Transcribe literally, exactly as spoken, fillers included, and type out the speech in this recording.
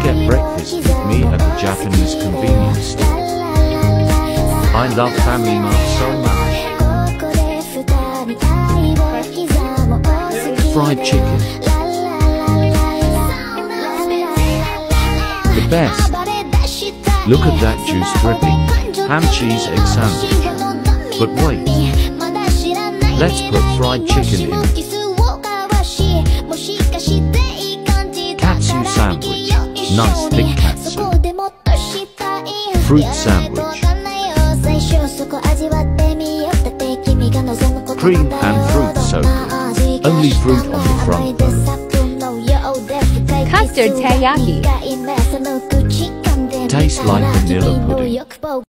get breakfast with me at the Japanese convenience store. I love Family Mart so much. Fried chicken. The best. Look at that juice dripping. Ham, cheese, egg sandwich. But wait. Let's put fried chicken in. Katsu sandwich. Nice thick katsu. Fruit sandwich. Cream and fruit so good. Only fruit on the front though. Custard teriyaki. Tastes like vanilla pudding.